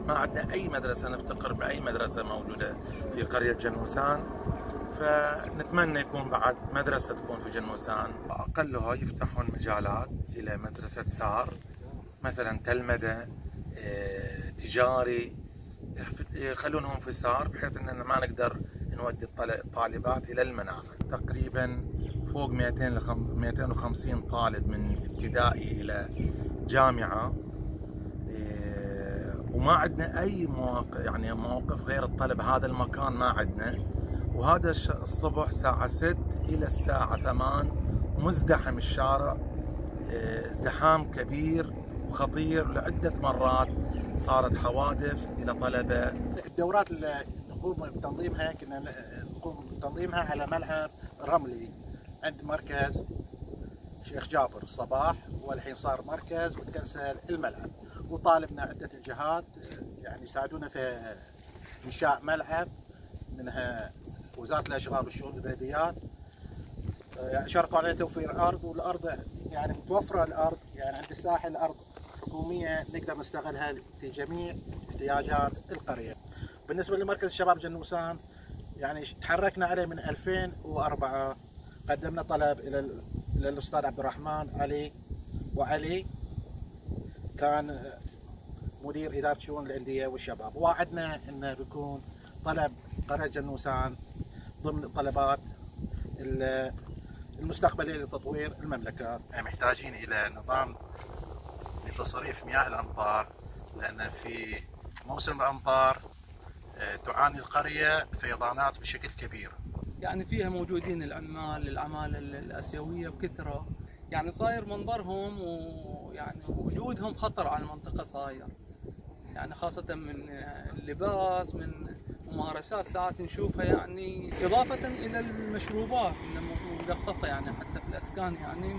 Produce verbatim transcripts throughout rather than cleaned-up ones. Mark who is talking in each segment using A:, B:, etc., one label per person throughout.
A: ما عندنا أي مدرسة نفتقر بأي مدرسة موجودة في قرية جنوسان، فنتمنى يكون بعد مدرسة تكون في جنوسان. أقلها يفتحون مجالات إلى مدرسة سار مثلا تلمذة، تجاري، يخلونهم في سار بحيث أننا ما نقدر نودي الطالبات إلى المنامة. تقريبا فوق مئتين وخمسين طالب من ابتدائي إلى جامعة، وما عندنا أي مواقف يعني موقف غير الطلب. هذا المكان ما عندنا، وهذا الصبح الساعة ست إلى الساعة ثمان مزدحم الشارع، ازدحام كبير وخطير. لعدة مرات صارت حوادث إلى طلبة.
B: الدورات اللي نقوم بتنظيمها كنا نقوم بتنظيمها على ملعب رملي عند مركز شيخ جابر الصباح، والحين صار مركز وتكنسل الملعب. وطالبنا عدة الجهات يعني يساعدونا في إنشاء ملعب، منها وزارة الأشغال والشؤون البلديات يعني شرطوا علينا توفير أرض، والأرض يعني متوفرة الأرض يعني عند الساحل أرض حكومية نقدر نستغلها في جميع احتياجات القرية. بالنسبة لمركز الشباب جنوسان يعني تحركنا عليه من ألفين وأربعة، قدمنا طلب إلى إلى الأستاذ عبد الرحمن علي وعلي كان مدير إدارة شؤون الأندية والشباب، وعدنا أنه بيكون طلب قرية جنوسان ضمن الطلبات المستقبلية لتطوير المملكة. محتاجين إلى نظام لتصريف مياه الأمطار، لأن في موسم الأمطار تعاني القرية فيضانات بشكل كبير.
C: يعني فيها موجودين العمال الأعمال الآسيوية بكثرة، يعني صاير منظرهم ويعني وجودهم خطر على المنطقة صاير، يعني خاصة من اللباس، من ممارسات ساعات نشوفها، يعني إضافة إلى المشروبات المقططة يعني حتى في الأسكان. يعني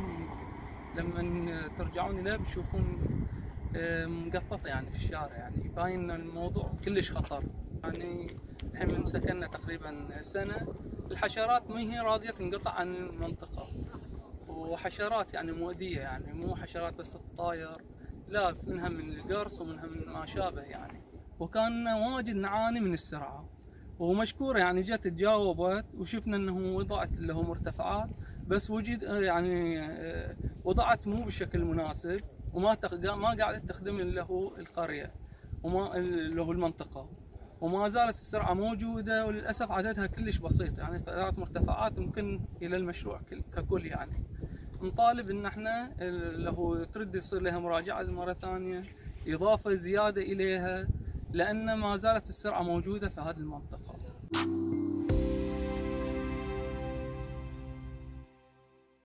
C: لما ترجعون إليه بتشوفون مقططة يعني في الشارع، يعني باين الموضوع كلش خطر. يعني الحين من سكننا تقريبا سنة، الحشرات ما هي راضية تنقطع عن المنطقة، وحشرات يعني مؤذية، يعني مو حشرات بس الطاير، لا منها من القرص ومنها من ما شابه يعني. وكان واجد نعاني من السرعة، ومشكورة يعني جت تجاوبت وشفنا انه وضعت له مرتفعات، بس وجد يعني وضعت مو بشكل مناسب، وما ما قاعدة تخدم له القرية وما له المنطقة، وما زالت السرعة موجودة، وللأسف عددها كلش بسيط، يعني ثلاث مرتفعات ممكن إلى المشروع ككل. يعني نطالب إن احنا له ترد يصير لها مراجعة مرة ثانية، إضافة زيادة إليها، لأن ما زالت السرعة موجودة في هذه المنطقة.